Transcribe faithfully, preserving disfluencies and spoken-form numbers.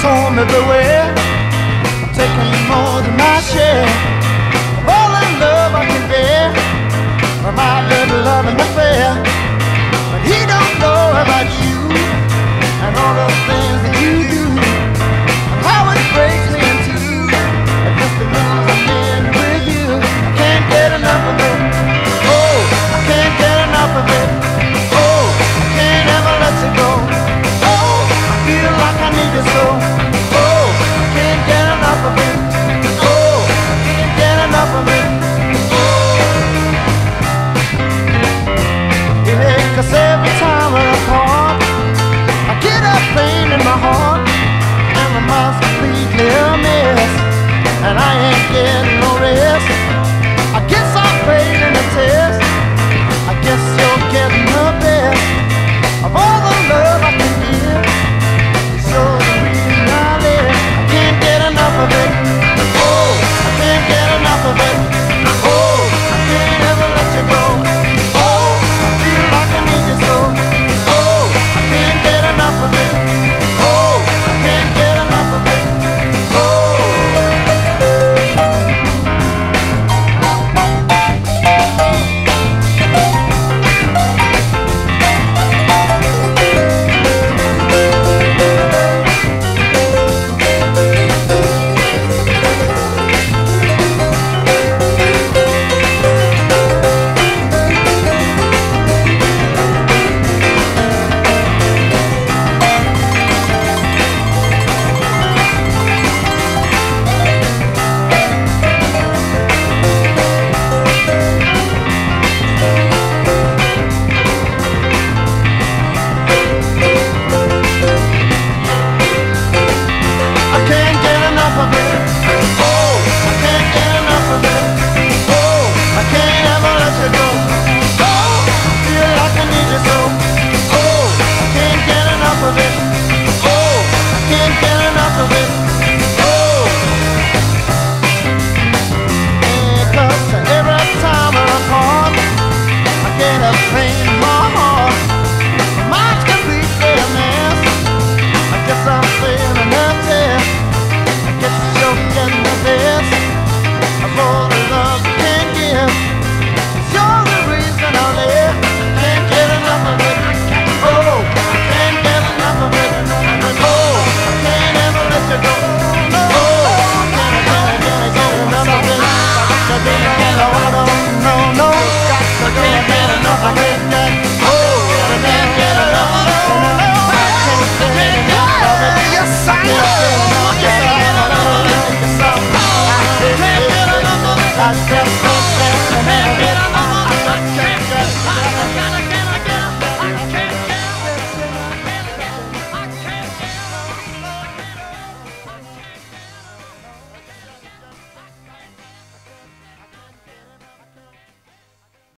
home everywhere. I'm taking more than my share of all the love I can bear from my little loving affair. But he don't know about you and all the things that you do, and how it breaks me in two, and just to lose a man with you. I can't get enough of it. Oh, I can't get enough of it. Oh, I can't ever let you go. Oh, I feel like I need you so. Oh, I can't get enough of it. Oh, I can't get enough of it. Yeah, 'cause every time we're apart, I get a pain in my heart, and my mind's completely a mess, and I ain't getting no rest. I guess I'm failing the test. I guess you're getting the best of all the love I can give. You're the reason I live. I can't get enough of it. Oh, I can't get enough of it. Oh, I can't ever let you go. Oh, I feel like I need you so. Oh, I can't get enough of it. Oh, I can't get enough of it. Oh. I just